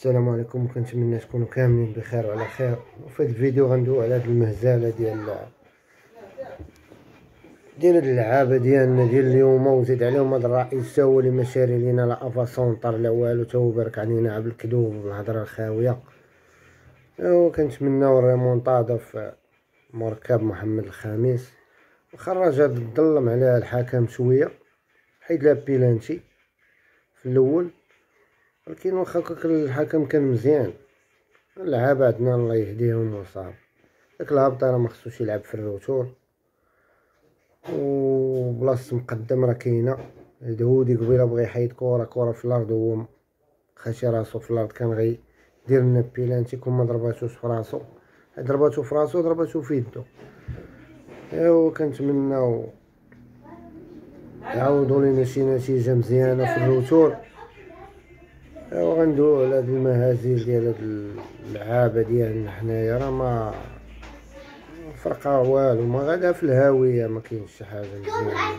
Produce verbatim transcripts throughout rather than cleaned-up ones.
السلام عليكم، كنتمنى تكونوا كاملين بخير وعلى خير. وفي هذا الفيديو غندويو على هاد المهزله ديال ديال هاد اللعابه ديالنا ديال اليوم، وزيد عليهم هاد الرئيس تا هو اللي ما شاري لينا لا افاسونطر لا والو، تا هو بارك علينا بالكذوب والهضره الخاويه. ايوا كنتمناو الريمونطادا في مركب محمد الخامس. خرج هاد الظلم عليها الحكم شويه، حيد لها بيلانتي في الاول، ولكن واخا كان الحكم كان مزيان. اللعابة عندنا الله يهديهم وصافي. داك الهابط راه مخصوش يلعب في الروتور، وبلاصة مقدم راه كاينه. الهودي قبيله بغى يحيد كورة كورة في الارض، هو خاشي راسو في الارض، كان غيدير لنا بيلانتي كون ما ضرباتوش في راسو. ضرباتو في راسو ضرباتو في يدو. ايوا كنتمناو يعاودوا لينا شي نتيجة مزيانة في الروتور. ايوا غندويو على هاد المهازيل ديال هاد اللعابة ديالنا حنايا، راه ما فرقة والو، ما غادا في الهاوية، ما كاينش شي حاجة مزيانة.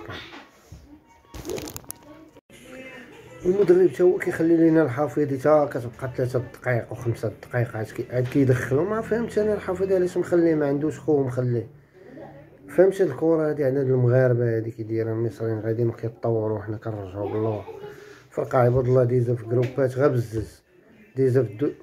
المدرب تا هو كيخلي لينا الحافظي تا كتبقى ثلاثة دقائق وخمسة دقائق عاد كيدخلو. ما فهمتش انا الحافظي علاش مخليه، ما عندوش خو مخليه. فهمت هاد الكرة هادي عندنا المغاربة هادي كيديرها المصريين، غاديين كيتطوروا وحنا كنرجعوا باللور. فرقة عباد الله ديزا في جروبات غا بزز، ديزا في الدو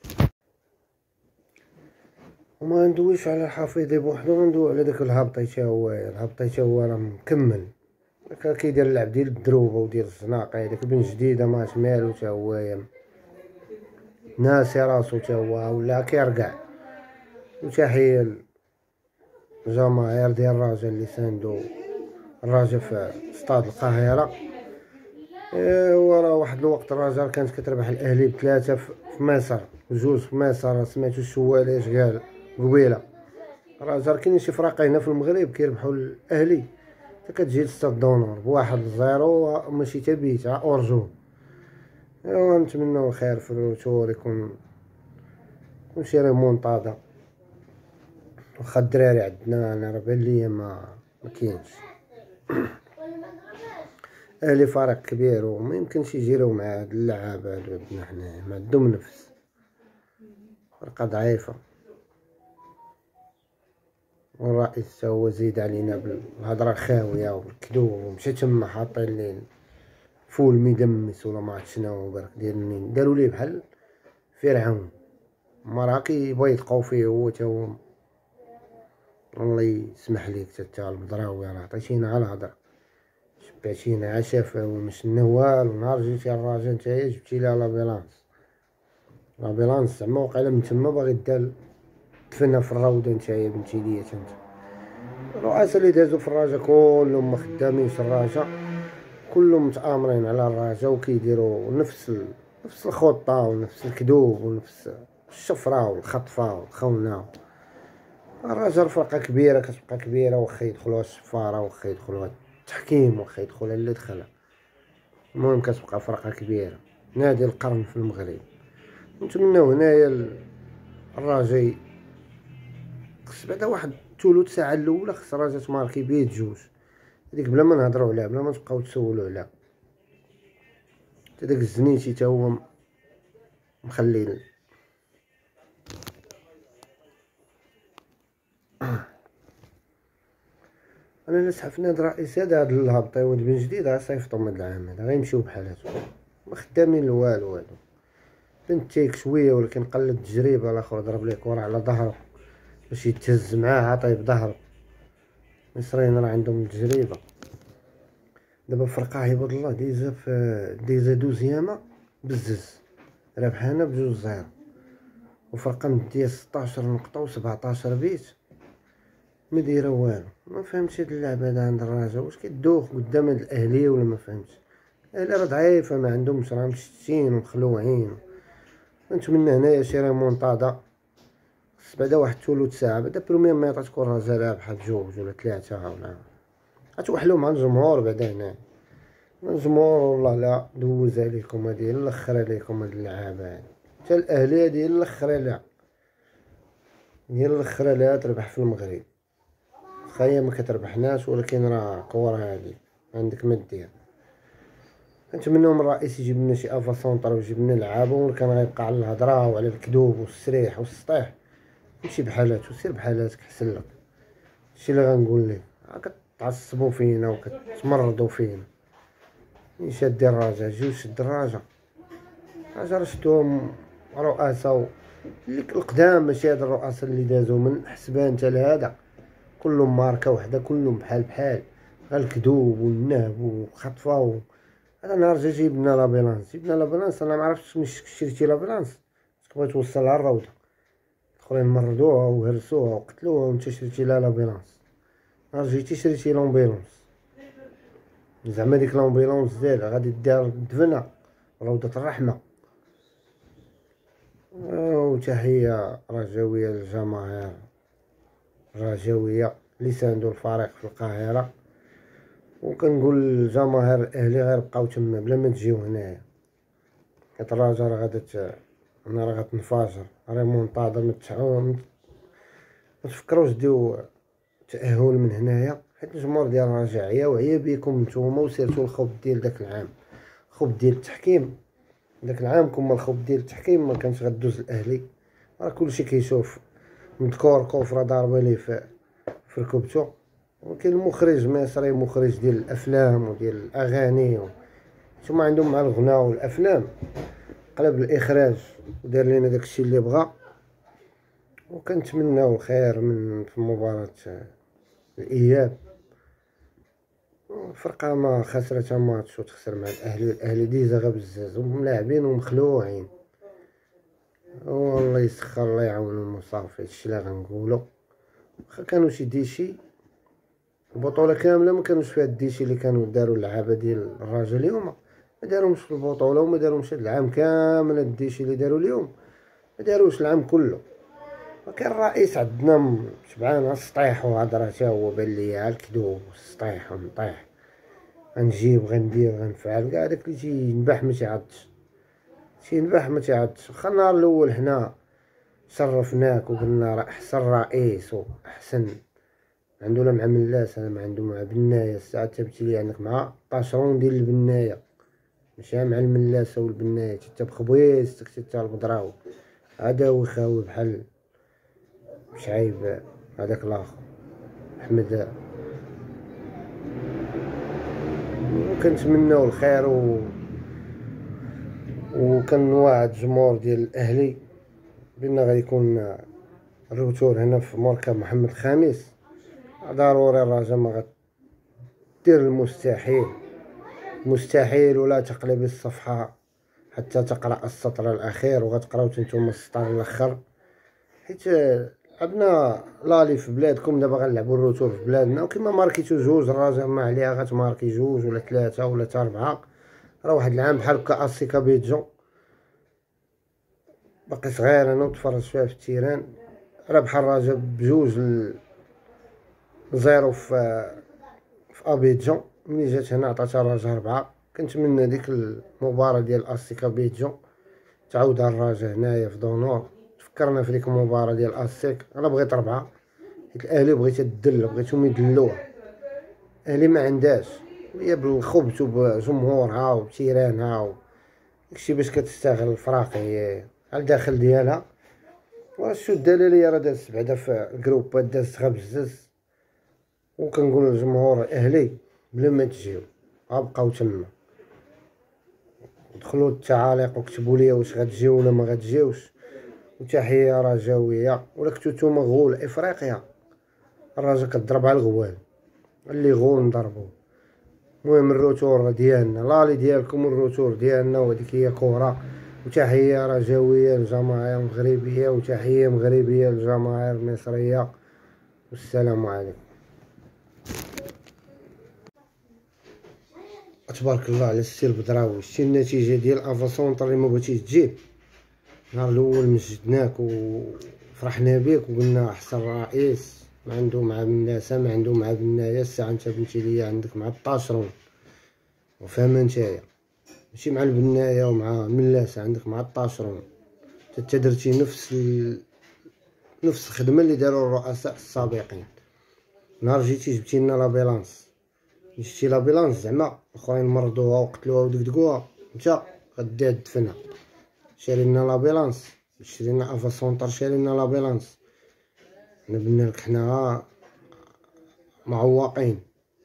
وما ندويش على الحافظي بوحدو، غندوي على داك الهبطي تا هو. الهبطي تا هو راه مكمل، كيدير اللعب ديال الدروبه وديال الزناقه. هذاك بن جديده ماش مالو تا هو، ناسي راسو تا هو ولا كيرقع. وتحيه الجماهير ديال الرجاء اللي ساندو الرجاء في استاد القاهره. ايوا راه واحد الوقت الرجاء كانت كتربح الاهلي بثلاثه في مصر، جوج في مصر. سمعتو الشوال اش قال قبيله؟ الرجاء كاينين شي فرق هنا في المغرب كيربحوا الاهلي، كتجي لستاد دونور بواحد لزيرو، ماشي تا بيت اورجو. ايوا نتمنوا الخير في الروتور، يكون يكون شي ريمونطادا. واخا الدراري عندنا انا راه بان ليا ما ما كاينش. اهلي فريق كبير وما يمكنش يجيروا مع هاد اللعابه هادو عندنا حنايا، ما عندهم نفس، فرقه ضعيفه. والرئيس تا هو زيد علينا بالهضره الخاويه والكذوب، ومشى تما حاطين ليه فول مدمس ولا ما عرفت شنو، برك داير منين داروا ليه بحال فرعون. ما راه كيبغي يتقاو فيه هو تا هو. الله يسمح ليك تا البدراوي، راه عطيتينا على الهضره، شبعتينا عشافه ومش والو. نهار جيتي الراجل نتايا جبتي لها لابيلانس، لابيلانس زعما وقيلا من تما باغي دار دفنها في الروضه. نتايا بنتي ليا انت. الرؤساء اللي دازو في الرجا كلهم ما خدامينش الرجا، كلهم متآمرين على الرجا وكيديروا نفس ال... نفس الخطه ونفس الكذوب ونفس الشفره والخطفه والخونه. الرجا فرقه كبيره كتبقى كبيره، واخا يدخلوها الشفاره، واخا يدخلوها التحكيم، واخا يدخلها اللي دخلها، المهم كتبقى فرقه كبيره. نادي القرن في المغرب. نتمناو هنايا الرجاء خص بعدا واحد ثلث ساعه الاولى، خص الرجاء تماركي بيت جوج، هذيك بلا ما نهضروا عليها، بلا ما تبقاو تسولوا عليها. حتى داك الزنيتي تا هو مخلي انا نسحفنا هاد الرئيس هذا، هاد الهبطي ولد بن جديد غيصيفطو من هاد العام هذا، غيمشيو بحالاتهم، ما خدامين لوالو. هادو بنت تيك شويه، ولكن قلد التجربه. الاخر ضرب ليه كره على ظهره باش يتهز معاه، عطيه بظهره. المصريين راه عندهم تجربه. دابا فرقه عباد الله ديزا في ديزا دوزيامه بزز، رابحانا بجوج زيرو، وفرقه مديه ستاشر نقطه وسبعطاش بيت ما دايره والو. ما فهمتش هاد اللعبه هذا عند الرجاء، واش كيدوخ قدام هاد الاهلي ولا ما فهمتش. الاهلي راه ضعيفه، ما عندهمش، راه مشتتين ومخلوعين. نتمنى هنايا شي ريمونطادا، خص بعدا واحد ثلث ساعه بعدا بروميير ميطا تكون الرجاء رابحه بجوج ولا ثلاثه، ولا غتوحلو مع الجمهور بعدا. هنا الجمهور والله لا دوز عليكم هادي الاخر، عليكم هاد اللعابه هادي. حتى الاهلي هادي الاخر عليها، هي الاخر عليها تربح في المغرب. خايا ما كتربحناش، ولكن راه كورة هادي عندك ما دير. كنتمناو من الرئيس يجيب لنا شي افا سونطر ويجيب لنا لعابه، ولا كان غيبقى على الهضره وعلى الكذوب والسريح والسطيح. مشي بحالاتو، سير بحالاتك حسن لك. هادشي اللي غنقول ليه. كتعصبوا فينا وكتمرضوا فينا. ملي شادين الراجع جيو شد الراجع. الراجع راه شدوهم رؤساء اللي القدام، ماشي هاد الرؤساء اللي دازو من حسبان حتى لهذا، كلهم ماركه وحده، كلهم بحال بحال، غير الكذوب والنهب وخطفه. هذا نهار جا جيبنا لابيلانس، جبنا لابيلانس، انا معرفتش ملي شريتي لابيلانس بغيت توصلها للروضه، الاخرين مرضوها وهرسوها وقتلوها وانت شريتي لها لابيلانس. نهار جيتي شريتي لومبيلونس، زعما ديك لومبيلونس ديالها غادي دير دفنها روضة الرحمة. وتحية رجوية للجماهير الرجوية اللي ساندو الفريق في القاهرة، وكنقول للجماهير الاهلي غير بقاو تما بلا ما تجيو هنايا، حيت الرجا راه غادا انا راه غتنفجر ريمونطادا. ما تفكروش ديو تأهل من هنايا، حيت الجمهور ديال الرجاء عيا وعيا بيكم نتوما، وسيرتو الخوب ديال داك العام، خوب ديال التحكيم داك العام. كون الخوب ديال التحكيم ما كانش غدوز الاهلي، راه كلشي كيشوف مذكور كوفره ضاربه ليه في في ركبتو. وكاين المخرج مصري، مخرج ديال الافلام وديال الاغاني، نتوما عندهم مع الغناء والافلام قلب الاخراج ودار لينا داكشي اللي بغا. وكنتمناو الخير من في مباراة الاياب. الفرقه ما خسرت ماتش وتخسر مع الاهلي، الاهلي ديزا بزاف وملاعبين ومخلوعين، والله يسخر الله يعاون المصافي. هادشي اللي غنقولو. واخا كانوا شي ديشي البطوله كامله ما كانوش فيها الديشي اللي كانوا داروا اللعابه ديال الرجاء اليوم، ما داروهمش في البطوله وما داروهمش هاد العام كامل. الديشي اللي داروا اليوم ما داروش العام كله. وكان الرئيس عندنا شبعان السطيح وهضره، حتى هو بان ليا الكذوب والسطيح ونطيح، غنجيب غندير غنفعل كاع داك اللي تينبح ما تيعضش، تينبح ما تيعضش. واخا النهار الاول حنا شرفناك وقلنا راه احسن رئيس واحسن عنده لا مع ملاس انا ما عنده مع بنايه. الساعه تبتي لي عندك مع طاشرون ديال البنايه، ماشي مع الملاسه والبنايه، حتى بخبيص حتى البدراو. هذا هو خاوي بحال شعيب هذاك الاخر احمد. وكنتمناو الخير و وكنواعد الجمهور ديال الاهلي بان غيكون الروتور هنا في مركب محمد الخامس. ضروري الرجاء ما غدير المستحيل مستحيل ولا تقلب الصفحه حتى تقرا السطر الاخير، وغتقراو نتوما السطر الاخر، حيت لعبنا لالي في بلادكم، دابا غنلعبوا الروتور في بلادنا. وكما ماركيتو جوج الرجاء ما عليها غتماركي جوج ولا ثلاثه ولا حتى اربعه. راه واحد العام بحال هكا اسيكا بيتجو باقي صغير انا وتفرج فيها في التيران، راه بحال الرجاء بجوج ل زيرو في في ابيجان. ملي جات هنا عطاتها الرجاء ربعه. كنتمنى ديك المباراه ديال اسيكا بيتجو تعاودها الرجاء هنايا في دونور. فكرنا في ديك المباراه ديال اسيك، انا بغيت ربعه حيت الاهلي بغيت تدل، بغيتهم يدلوها. الاهلي ما عندهاش، هي بالخبز وبجمهورها وبتيرانها داكشي باش كتستغل الفراقي على الداخل ديالها. وشو الدلاليه راه دازت بعدا في الجروبات دازتها بزز. وكنقول للجمهور الاهلي بلا ما تجيو غابقاو تما، دخلوا التعاليق وكتبوا لي واش غتجيو ولا ما غتجيوش. وتحيه رجاويه. ولا كنتو نتوما غول افريقيا الرجاء كضرب على الغوال، اللي غول نضربو. المهم الروتور ديالنا لالي ديالكم الروتور ديالنا، وهذيك هي كره. وتحيه رجاويه للجماهير المغربيه، وتحيه مغربيه للجماهير المصريه، والسلام عليكم. تبارك الله على السي البدراوي. شتي النتيجه ديال افا سونطر اللي ما بغيتيش تجيب. النهار الاول مجدناك وفرحنا بك وقلنا احسن رئيس، ما عنده مع الناس ما عنده مع بنايه. الساعه انت بنتي ليا عندك مع الطاشرون وفاهمه نتايا، ماشي مع البنايه ومع ملاسه، عندك مع الطاشرون. انت درتي نفس ال... نفس الخدمه اللي داروا الرؤساء السابقين. نهار جيتي جبتي لنا لابيلانس شتي لابيلانس زعما الاخرين مرضوها وقتلوها ودقدقوها، نتا غديها تدفنها. شاري لنا لابيلانس، شري لنا افا سونطر، شاري لنا لابيلانس. حنا بنا لك حنا معوقين.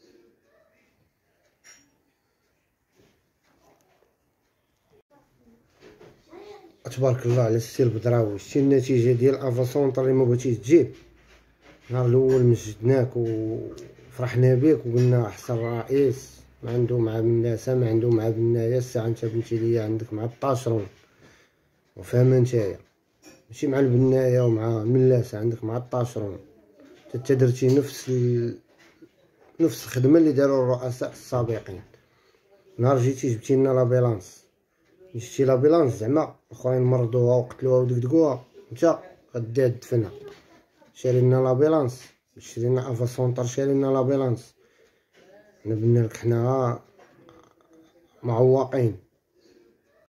تبارك الله على السي البدراوي. شتي النتيجه ديال افا سونطر اللي ما بغيتيش تجيب. النهار الاول مجدناك وفرحنا بك وقلنا احسن رئيس، ما عنده مع بناسه، ما عنده مع بنايا. الساعه انت بنتي ليا عندك مع الطاشرون وفاهمه نتايا، ماشي مع البنايه ومع ملاسه، عندك مع الطاشرون. انت درتي نفس ال... نفس الخدمه اللي داروا الرؤساء السابقين. نهار جيتي جبتي لنا لابيلانس، شتي لابيلانس زعما الاخرين مرضوها وقتلوها ودقدقوها، نتا غديها تدفنها. شاري لنا لابيلانس، شري لنا افا سونطر، شاري لنا لابيلانس. حنا بنا لك حنا معوقين.